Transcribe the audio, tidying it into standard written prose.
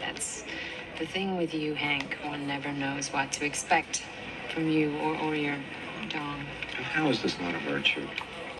That's the thing with you, Hank. One never knows what to expect from you or your dong. How is this not a virtue?